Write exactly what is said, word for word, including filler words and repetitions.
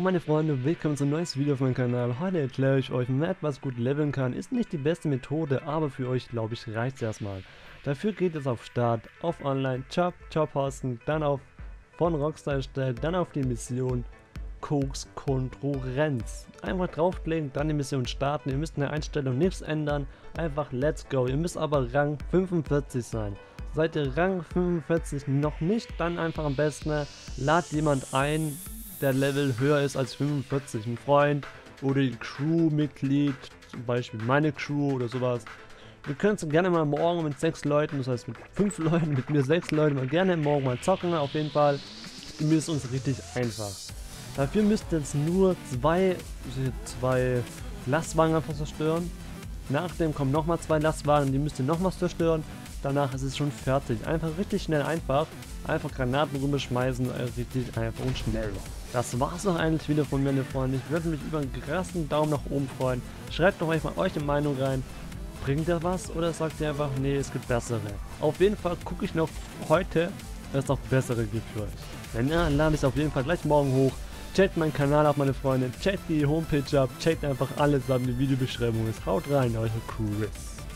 meine Freunde, willkommen zum neues Video auf meinem Kanal. Heute erkläre ich euch, Map, was gut leveln kann. Ist nicht die beste Methode, aber für euch, glaube ich, reicht es erstmal. Dafür geht es auf Start, auf Online, Job, Jobposten, dann auf von Rockstar erstellt, dann auf die Mission Koks Konkurrenz. Einfach draufklicken, dann die Mission starten. Ihr müsst in der Einstellung nichts ändern, einfach let's go. Ihr müsst aber Rang fünfundvierzig sein. Seid ihr Rang fünfundvierzig noch nicht, dann einfach am besten ladet jemand ein, der Level höher ist als fünfundvierzig, ein Freund oder ein Crewmitglied, zum Beispiel meine Crew oder sowas. Wir können es gerne mal morgen mit sechs Leuten, das heißt mit fünf Leuten, mit mir sechs Leuten, mal gerne morgen mal zocken, auf jeden Fall. Ihr müsst uns richtig einfach. Dafür müsst ihr jetzt nur zwei, zwei Lastwagen einfach zerstören. Nachdem kommen nochmal zwei Lastwagen, die müsst ihr nochmals zerstören. Danach ist es schon fertig. Einfach richtig schnell einfach. Einfach Granaten rüberschmeißen, richtig einfach und schnell. Das war's noch eigentlich wieder von mir, meine Freunde. Ich würde mich über einen krassen Daumen nach oben freuen. Schreibt doch mal eure Meinung rein. Bringt ihr was oder sagt ihr einfach, nee, es gibt bessere? Auf jeden Fall gucke ich noch heute, dass es noch bessere gibt für euch. Wenn ja, lade ich es auf jeden Fall gleich morgen hoch. Checkt meinen Kanal ab, meine Freunde. Checkt die Homepage ab. Checkt einfach alles ab. Die Videobeschreibung ist. Haut rein, eure Chris.